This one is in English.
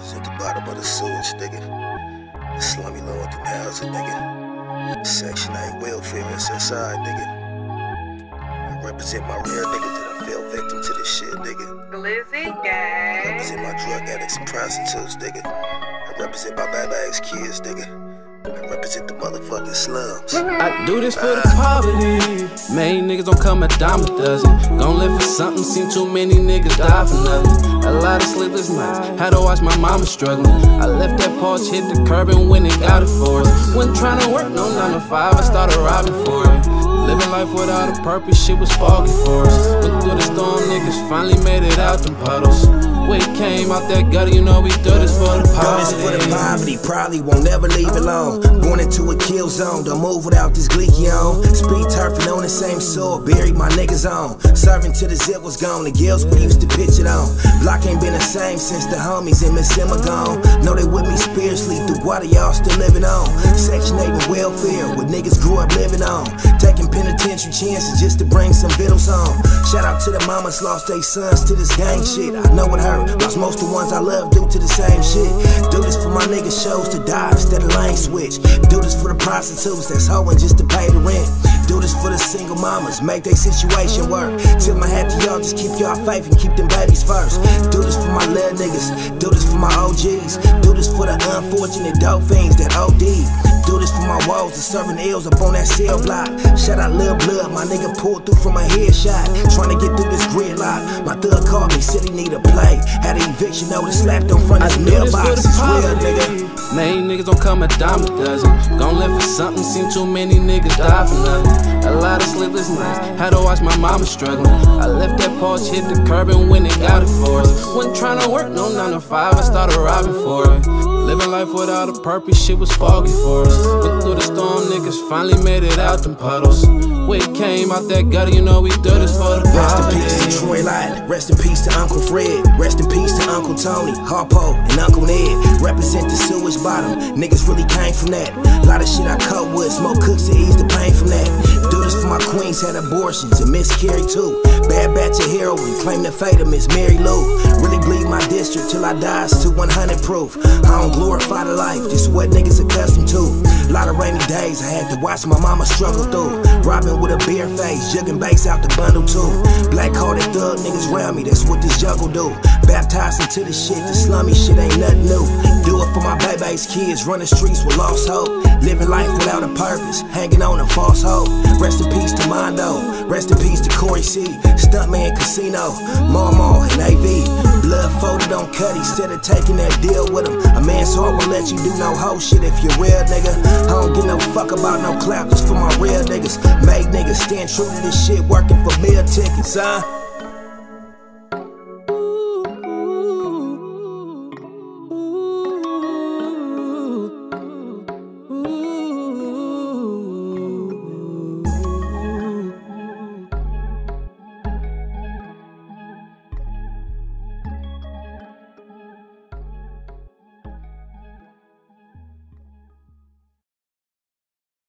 It's at the bottom of the sewage, nigga. The slummy low-income housing, nigga. Section 8 welfare SSI, nigga. I represent my real niggas that I fell victim to this shit, nigga. Glizzy gang. I represent my drug addicts and prostitutes, nigga. I represent my baby-ass kids, nigga. I represent the motherfucking slums. I do this for the poverty. Many niggas don't come a dime a dozen. Gon' live for something, seen too many niggas die for nothing. A lot of sleepless nights, had to watch my mama struggling. I left that porch, hit the curb and went and got it for us. Wasn't trying to work no 9 to 5, I started robbing for it. Living life without a purpose, shit was foggy for us. Went through the storm, niggas finally made it out them puddles. We came out that gutter, you know we do this for the poverty. Do this for the poverty, probably won't never leave alone. Born into a kill zone, don't move without this gleeky on. Speed turfing on the same soil, buried my niggas on. Serving till the zip was gone, the gills we used to pitch it on. Block ain't been the same since the homies in Miss Emma gone. Know they with me spiritually, through Guada y'all still living on. Section 8 and welfare, what niggas grew up living on. Taking penitentiary chances just to bring some vittles home. Shout out to the mamas lost their sons to this gang shit. I know it hurt, lost most of the ones I love due to the same shit. Do this for my niggas shows to die instead of lane switch. Do this for the prostitutes that's hoeing just to pay the rent. Do this for the single mamas, make their situation work. Tip my hat to y'all, just keep y'all faith and keep them babies first. Do this for my little niggas, do this for my OGs. Do this for the unfortunate dope fiends that OD. Do this for my woes and serving ills up on that cell block. Shout out Lil Blood, my nigga pulled through from a headshot. Trying to get through this gridlock. My thug called me, said he need a play. Had an eviction notice slapped on front of his mailbox. It's real, nigga. Many niggas don't come a dime a dozen. Gon' live for something, seen too many niggas die for nothing. A lot of sleepless nights, had to watch my mama struggling. I left that porch, hit the curb and went and got it for us. Wasn't trying to work no 9 to 5, I started robbing for it. Living life without a purpose, shit was foggy for us. Went through the storm, niggas finally made it out them puddles. We came out that gutter, you know we do this for the poverty. Rest in peace to Troy Light, rest in peace to Uncle Fred. Rest in peace to Uncle Tony, Harpo, and Uncle Ned. Represent the sewage bottom, niggas really came from that. Lot of shit I cut with, smoke cooks to ease the pain from that. Do this for my queens, had abortions and miscarried too. Bad batch of heroin, claim the fate of Miss Mary Lou. Really bleed my district till I dies to 100 proof. I don't glorify the life, just what niggas accustomed to. Lot of rainy days I had to watch my mama struggle through. Robbing with a bare face, jugging banks out the bundle too. Black-hearted thug niggas round me, that's what this juggle do. Baptized into the shit, the slummy shit ain't nothing new. Do it for my baby's kids, running streets with lost hope. Living life without a purpose, hanging on a false hope. Rest in peace to Mondo, rest in peace to Corey C. Stuntman Casino, Marmar and AV. Blood folded on Cuddy, instead of taking that deal with him. A man's heart won't let you do no hoe shit if you're real, nigga. I don't give no fuck about no clout, just for my real niggas. Made niggas stand true to this shit, working for meal tickets, huh?